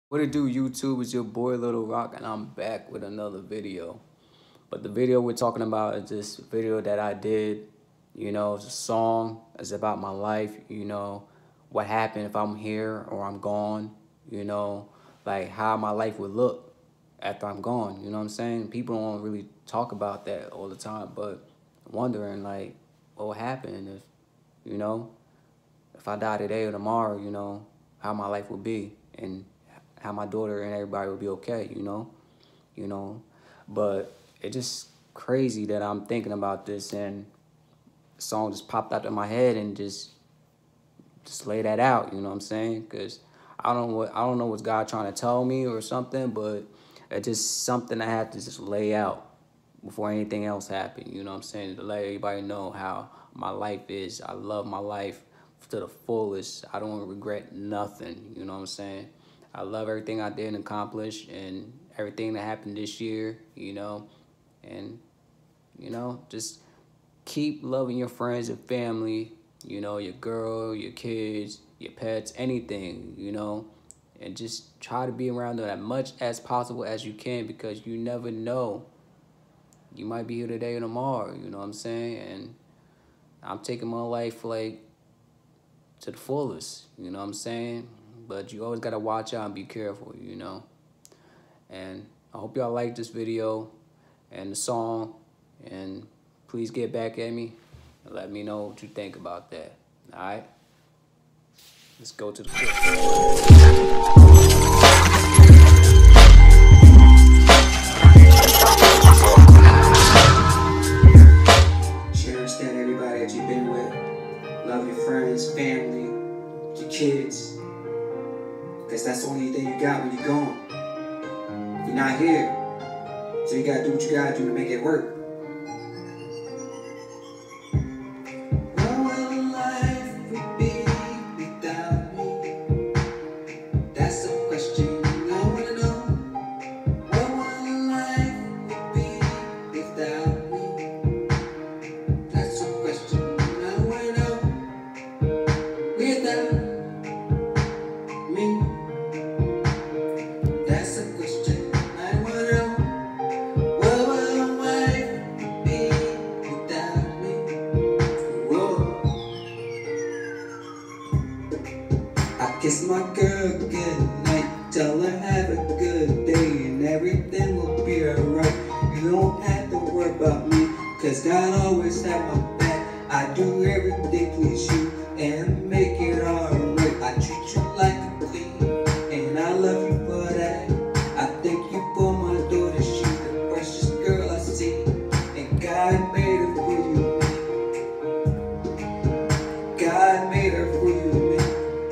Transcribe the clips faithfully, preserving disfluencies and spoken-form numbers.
What it do, YouTube? It's your boy Little Rock, and I'm back with another video. But the video we're talking about is this video that I did. You know, it's a song. It's about my life. You know, what happened if I'm here or I'm gone. You know, like how my life would look after I'm gone. You know what I'm saying? People don't really talk about that all the time, but wondering like what would happen if, you know, if I die today or tomorrow. You know, how my life would be and how my daughter and everybody would be okay, you know, you know, but it's just crazy that I'm thinking about this and the song just popped out of my head and just just lay that out, you know what I'm saying? Because I don't what I don't know what's God trying to tell me or something, but it's just something I had to just lay out before anything else happened, you know what I'm saying? To let everybody know how my life is. I love my life to the fullest. I don't regret nothing, you know what I'm saying? I love everything I did and accomplished and everything that happened this year, you know, and, you know, just keep loving your friends and family, you know, your girl, your kids, your pets, anything, you know, and just try to be around them as much as possible as you can because you never know. You might be here today or tomorrow, you know what I'm saying? And I'm taking my life, like, to the fullest, you know what I'm saying? But you always got to watch out and be careful, you know. And I hope y'all like this video and the song. And please get back at me and let me know what you think about that. All right? Let's go to the clip. Cherish that everybody that you've been with. Love your friends, family, your kids. Because that's the only thing you got when you're gone. You're not here. So you gotta do what you gotta do to make it work. What will life be without me? That's the question I wanna know. What will life be without me? That's the question I wanna know. Without me. That's a question I wanna know. What will life be without me? Whoa. I kiss my girl good night, tell her have a good day, and everything will be alright. You don't have to worry about me, cause God always have my back. I do everything please you and make it alright. I treat you like a queen, and I love you for that. I thank you for my daughter, she's the precious girl I see, and God made her for you. God made her for you, man.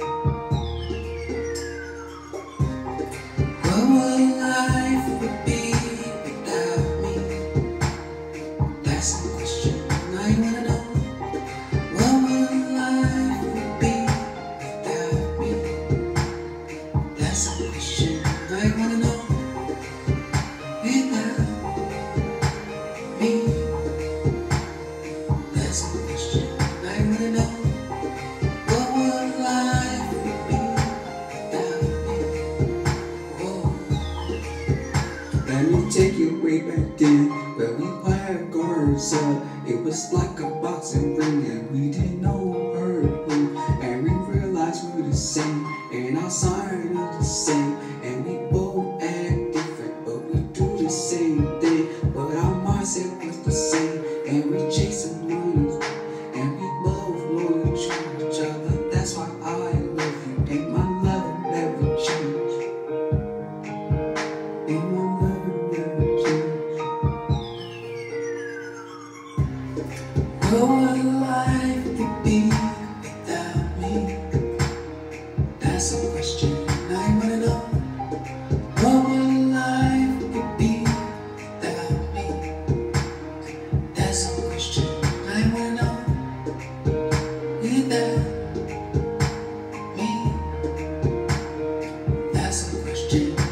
What will life be without me? That's the question I wanna know. What will life be without me? That's the question I wanna know. Without me. That's the question I wanna know. What will life be without me? Whoa. Let me take you way back then, where we fired guards up. It was like a boxing ring, and we didn't know who hurt who, and we realized we were the same, and our sign is the same, and we both act different, but we do the same thing. But our mindset was the same, and we chasing money, and we both loyal to each other. That's why I love you, and my love never changed. And my love never changed. What would life be without me? That's a question I wanna know. What would life be without me? That's a question I wanna know. Without me. That's a question